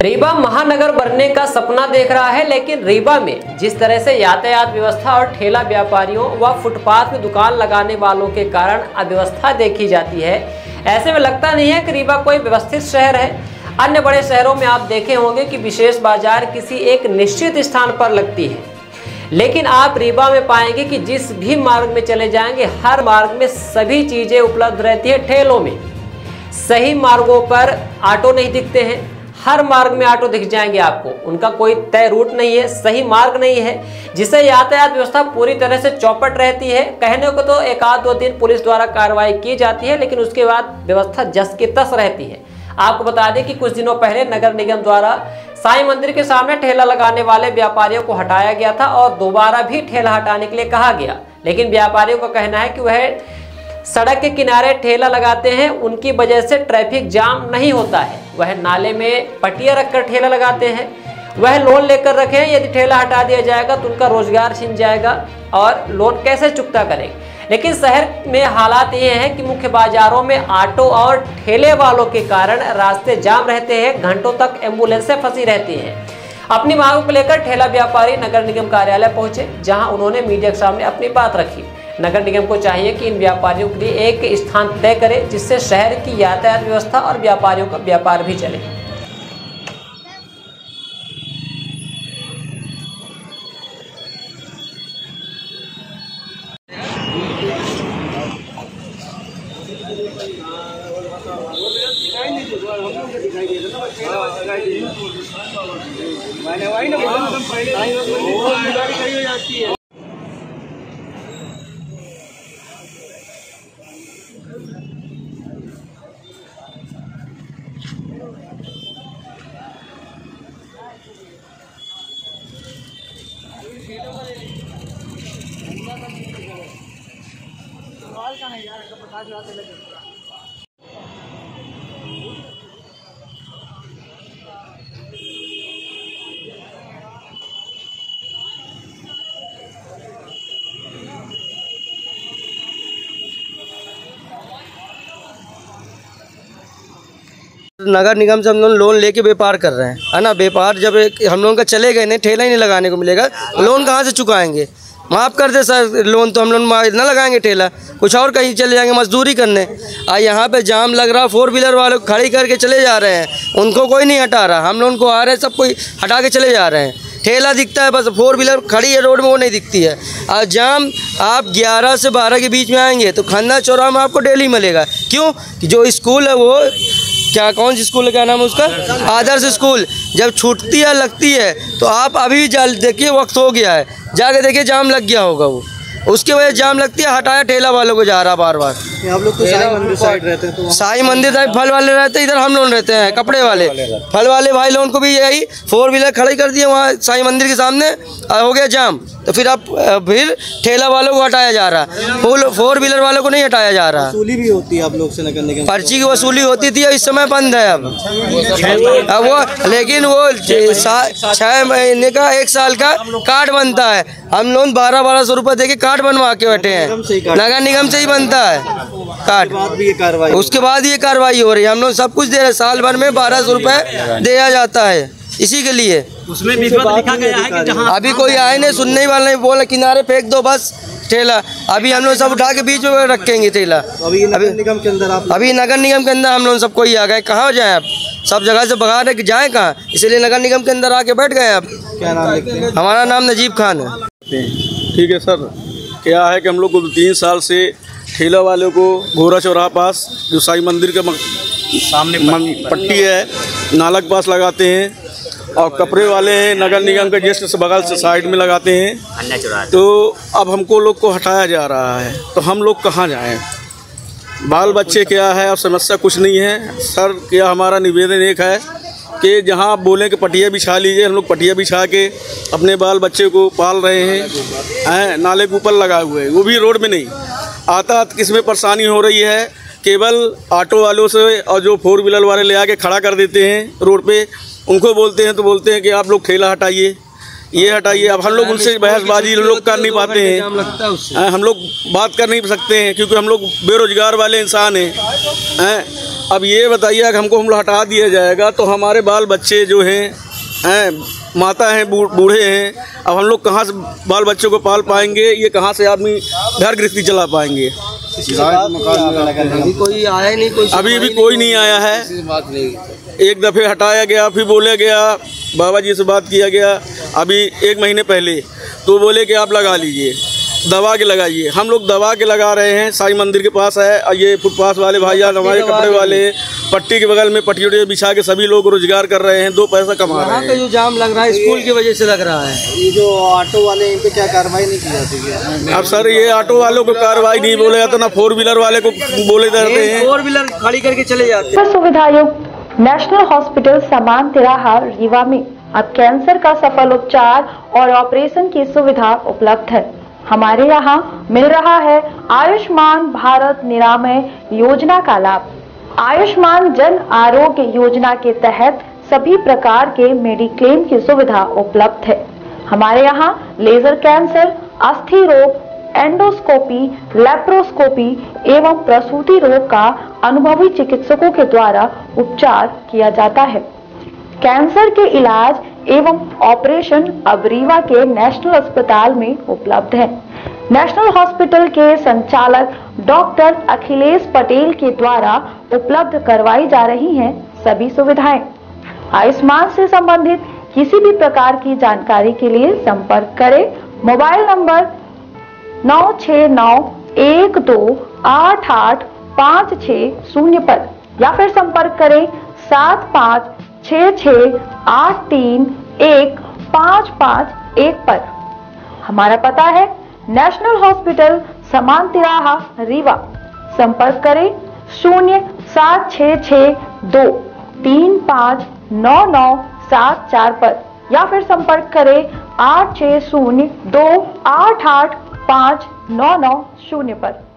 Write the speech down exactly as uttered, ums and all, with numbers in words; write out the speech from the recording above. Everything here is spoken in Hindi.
रीवा महानगर बनने का सपना देख रहा है, लेकिन रीवा में जिस तरह से यातायात व्यवस्था और ठेला व्यापारियों व फुटपाथ में दुकान लगाने वालों के कारण अव्यवस्था देखी जाती है, ऐसे में लगता नहीं है कि रीवा कोई व्यवस्थित शहर है। अन्य बड़े शहरों में आप देखे होंगे कि विशेष बाजार किसी एक निश्चित स्थान पर लगती है, लेकिन आप रीवा में पाएंगे कि जिस भी मार्ग में चले जाएंगे, हर मार्ग में सभी चीजें उपलब्ध रहती है। ठेलों में सही मार्गों पर ऑटो नहीं दिखते हैं, हर मार्ग में ऑटो दिख जाएंगे आपको, उनका कोई तय रूट नहीं है, सही मार्ग नहीं है, जिससे यातायात व्यवस्था पूरी तरह से चौपट रहती है। कहने को तो एक आध दो दिन पुलिस द्वारा कार्रवाई की जाती है, लेकिन उसके बाद व्यवस्था जस की तस रहती है। आपको बता दें कि कुछ दिनों पहले नगर निगम द्वारा साईं मंदिर के सामने ठेला लगाने वाले व्यापारियों को हटाया गया था और दोबारा भी ठेला हटाने के लिए कहा गया, लेकिन व्यापारियों का कहना है कि वह सड़क के किनारे ठेला लगाते हैं, उनकी वजह से ट्रैफिक जाम नहीं होता है। वह नाले में पटिया रखकर ठेला लगाते हैं, वह लोन लेकर रखे हैं, यदि ठेला हटा दिया जाएगा तो उनका रोजगार छिन जाएगा और लोन कैसे चुकता करेंगे। लेकिन शहर में हालात ये हैं कि मुख्य बाजारों में ऑटो और ठेले वालों के कारण रास्ते जाम रहते हैं, घंटों तक एम्बुलेंसें फंसी रहती हैं। अपनी मांगों को लेकर ठेला व्यापारी नगर निगम कार्यालय पहुंचे, जहां उन्होंने मीडिया के सामने अपनी बात रखी। नगर निगम को चाहिए कि इन व्यापारियों के लिए एक स्थान तय करे, जिससे शहर की यातायात व्यवस्था और व्यापारियों का व्यापार भी चले। मैंने वही ना नगर निगम से हम लोग लोन लेके व्यापार कर रहे हैं, है ना। व्यापार जब हम लोगों का चले गए नहीं, ठेला ही नहीं लगाने को मिलेगा, लोन कहाँ से चुकाएंगे। माफ़ कर दे सर, लोन तो हम लोग न लगाएंगे, ठेला कुछ और कहीं चले जाएंगे मजदूरी करने। आ यहाँ पे जाम लग रहा, फोर व्हीलर वाले खड़ी करके चले जा रहे हैं, उनको कोई नहीं हटा रहा, हम लोग को आ रहे हैं, सब कोई हटा के चले जा रहे हैं। ठेला दिखता है बस, फोर व्हीलर खड़ी है रोड में, वो नहीं दिखती है। और जाम आप ग्यारह से बारह के बीच में आएंगे तो खन्ना चौराहा में आपको डेली मिलेगा। क्यों? जो स्कूल है वो क्या, कौन सी स्कूल है, क्या नाम है उसका, आदर्श स्कूल, जब छूटती है लगती है तो आप अभी देखिए वक्त हो गया है, जाके देखिए जाम लग गया होगा, वो उसकी वजह जाम लगती है, हटाया ठेला वालों को जा रहा बार बार। आप लोग तो साईं मंदिर साइड रहते हैं, तो साईं मंदिर साइड फल वाले रहते हैं, इधर हम लोग रहते हैं कपड़े वाले। फल वाले भाई लोगों को भी यही फोर व्हीलर खड़ी कर दिए वहाँ साईं मंदिर के सामने, हो गया जाम, तो फिर अब फिर ठेला वालों को हटाया जा रहा, फोर व्हीलर वालों को नहीं हटाया जा रहा। वसूली भी होती है आप लोग से नगर निगम, पर्ची की वसूली होती थी, इस समय बंद है अब अब वो, लेकिन वो छः महीने का एक साल का कार्ड बनता है, हम लोग बारह बारह सौ रुपये दे के कार्ड बनवा के बैठे हैं, नगर निगम से ही बनता है कार्ड। उसके बाद ये कार्रवाई हो रही है, हम लोग सब कुछ दे रहे हैं, साल भर में बारह सौ रुपये दिया जाता है इसी के लिए। उसमें लिखा गया है कि जहाँ अभी कोई आए नहीं, सुनने ही वाला नहीं, बोला किनारे फेंक दो बस ठेला, अभी हम लोग सब उठा के बीच में रखेंगे ठेला। अभी नगर निगम के अंदर आप अभी नगर निगम के अंदर हम लोग सबको ही आ गए, कहाँ जाएँ अब, सब जगह से भगा रहे कि जाएँ कहाँ, इसलिए नगर निगम के अंदर आके बैठ गए। अब क्या नाम लिखते हैं? हमारा नाम नजीब खान है। ठीक है सर, क्या है कि हम लोग को तीन साल से ठेला वाले को घोरा चौराहा पास जो साईं मंदिर के सामने पट्टी है, नाला के पास लगाते हैं, और कपड़े वाले हैं नगर निगम के जस्ट से बगल से साइड में लगाते हैं। तो अब हमको लोग को हटाया जा रहा है, तो हम लोग कहाँ जाएं? बाल बच्चे क्या है, अब समस्या कुछ नहीं है सर। क्या हमारा निवेदन एक है कि जहाँ आप बोलें कि पटिया बिछा लीजिए, हम लोग पटिया बिछा के अपने बाल बच्चे को पाल रहे हैं, हैं नाले के ऊपर लगाए हुए, वो भी रोड में नहीं आता। किसमें परेशानी हो रही है, केवल ऑटो वालों से, और जो फोर व्हीलर वाले ले आके खड़ा कर देते हैं रोड पे, उनको बोलते हैं तो बोलते हैं कि आप लोग ठेला हटाइए, ये हटाइए। अब हम लोग उनसे बहसबाजी लोग कर नहीं पाते हैं, हम लोग बात कर नहीं सकते हैं, क्योंकि हम लोग बेरोजगार वाले इंसान हैं हैं अब ये बताइए कि हमको हम लोग हटा दिया जाएगा तो हमारे बाल बच्चे जो हैं हैं माता हैं, बूढ़े हैं, अब हम लोग कहाँ से बाल बच्चों को पाल पाएंगे, ये कहाँ से आदमी घर गृहस्थी चला पाएंगे। अभी कोई आया ही नहीं, कोई अभी भी कोई नहीं आया है। एक दफ़े हटाया गया, फिर बोला गया, बाबा जी से बात किया गया अभी एक महीने पहले, तो बोले कि आप लगा लीजिए, दवा के लगाइए। हम लोग दवा के लगा रहे हैं, साईं मंदिर के पास है, और ये फुटपाथ वाले भाईजान हमारे कपड़े वाले पट्टी के बगल में पट्टी वट्टी बिछा के सभी लोग रोजगार कर रहे हैं, दो पैसा कमा रहे हैं। तो जो जाम लग रहा है स्कूल की वजह से लग रहा है। ये जो ऑटो वाले इन पे क्या कार्रवाई नहीं की जाती है? अब सर ये ऑटो वालों को कार्रवाई नहीं बोले जाता, ना फोर व्हीलर वाले को बोले जाते हैं, फोर व्हीलर खड़ी करके चले जाते हैं। सुविधा युक्त नेशनल हॉस्पिटल समान तिराहा रीवा में अब कैंसर का सफल उपचार और ऑपरेशन की सुविधा उपलब्ध है। हमारे यहाँ मिल रहा है आयुष्मान भारत निरामय योजना का लाभ। आयुष्मान जन आरोग्य योजना के तहत सभी प्रकार के मेडिक्लेम की सुविधा उपलब्ध है। हमारे यहाँ लेजर कैंसर, अस्थि रोग, एंडोस्कोपी, लेप्रोस्कोपी एवं प्रसूति रोग का अनुभवी चिकित्सकों के द्वारा उपचार किया जाता है। कैंसर के इलाज एवं ऑपरेशन अब रीवा के नेशनल अस्पताल में उपलब्ध है। नेशनल हॉस्पिटल के संचालक डॉक्टर अखिलेश पटेल के द्वारा उपलब्ध करवाई जा रही हैं सभी सुविधाएं। आयुष्मान से संबंधित किसी भी प्रकार की जानकारी के लिए संपर्क करें मोबाइल नंबर नौ छः नौ एक दो आठ आठ पाँच छः शून्य पर, या फिर संपर्क करें सात पाँच छः छः आठ तीन एक पाँच पाँच एक पर। हमारा पता है नेशनल हॉस्पिटल समान तिराहा रीवा। संपर्क करें शून्य सात छः छः दो तीन पाँच नौ नौ सात चार पर, या फिर संपर्क करें आठ छः शून्य दो आठ आठ पाँच नौ नौ शून्य पर।